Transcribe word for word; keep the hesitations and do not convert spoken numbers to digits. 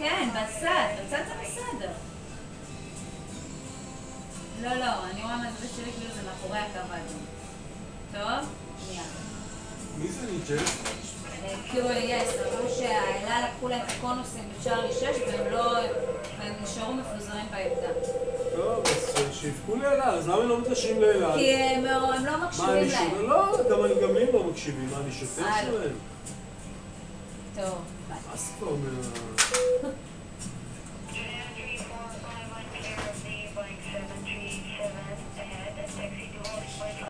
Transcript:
כן, בצד, בצד זה בסדר. לא, לא, אני רואה מהזווית שלי כאילו זה מאחורי הקו האדום. טוב? שנייה. מי זה ניג'ל? קיו איי אס, אמרו שהאלה לקחו להם את הקונוסים בצ'ארלי שש והם לא... והם נשארו מפוזרים בעמדה. טוב, אז שיפקו לאלה, אז למה הם לא מתקשרים לאלה? כי הם לא מקשיבים להם. לא, גם הם לא מקשיבים, מה אני שוטר שלהם? טוב, ביי. אז כבר מה...